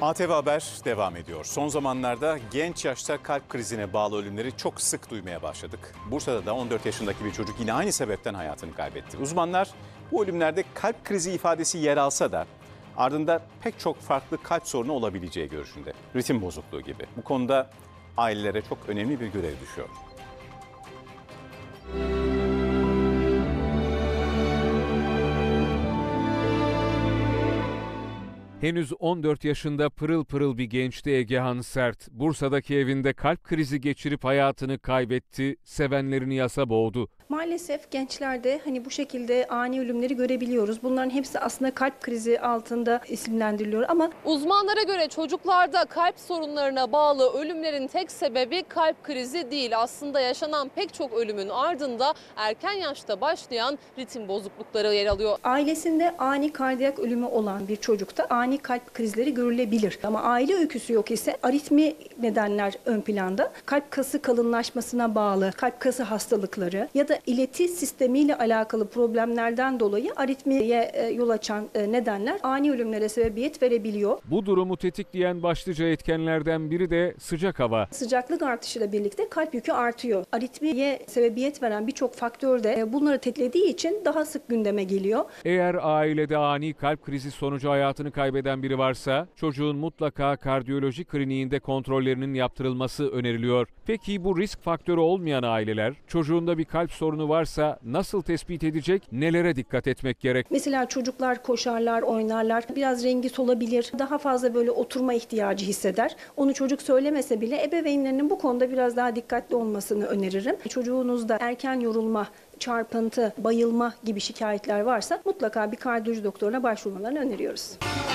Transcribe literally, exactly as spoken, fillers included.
A T V Haber devam ediyor. Son zamanlarda genç yaşta kalp krizine bağlı ölümleri çok sık duymaya başladık. Bursa'da da on dört yaşındaki bir çocuk yine aynı sebepten hayatını kaybetti. Uzmanlar bu ölümlerde kalp krizi ifadesi yer alsa da ardında pek çok farklı kalp sorunu olabileceği görüşünde. Ritim bozukluğu gibi. Bu konuda ailelere çok önemli bir görev düşüyor. Henüz on dört yaşında pırıl pırıl bir gençti Egehan Sert. Bursa'daki evinde kalp krizi geçirip hayatını kaybetti, sevenlerini yasa boğdu. Maalesef gençlerde hani bu şekilde ani ölümleri görebiliyoruz. Bunların hepsi aslında kalp krizi altında isimlendiriliyor ama uzmanlara göre çocuklarda kalp sorunlarına bağlı ölümlerin tek sebebi kalp krizi değil. Aslında yaşanan pek çok ölümün ardında erken yaşta başlayan ritim bozuklukları yer alıyor. Ailesinde ani kardiyak ölümü olan bir çocukta ani kalp krizleri görülebilir. Ama aile öyküsü yok ise aritmi nedenler ön planda. Kalp kası kalınlaşmasına bağlı kalp kası hastalıkları ya da ileti sistemiyle alakalı problemlerden dolayı aritmiye yol açan nedenler ani ölümlere sebebiyet verebiliyor. Bu durumu tetikleyen başlıca etkenlerden biri de sıcak hava. Sıcaklık artışıyla birlikte kalp yükü artıyor. Aritmiye sebebiyet veren birçok faktör de bunları tetiklediği için daha sık gündeme geliyor. Eğer ailede ani kalp krizi sonucu hayatını kaybeden biri varsa çocuğun mutlaka kardiyoloji kliniğinde kontrollerinin yaptırılması öneriliyor. Peki bu risk faktörü olmayan aileler çocuğunda bir kalp sorunu varsa nasıl tespit edecek, nelere dikkat etmek gerek? Mesela çocuklar koşarlar, oynarlar, biraz rengi solabilir, daha fazla böyle oturma ihtiyacı hisseder. Onu çocuk söylemese bile ebeveynlerinin bu konuda biraz daha dikkatli olmasını öneririm. Çocuğunuzda erken yorulma, çarpıntı, bayılma gibi şikayetler varsa mutlaka bir kardiyoloji doktoruna başvurmalarını öneriyoruz.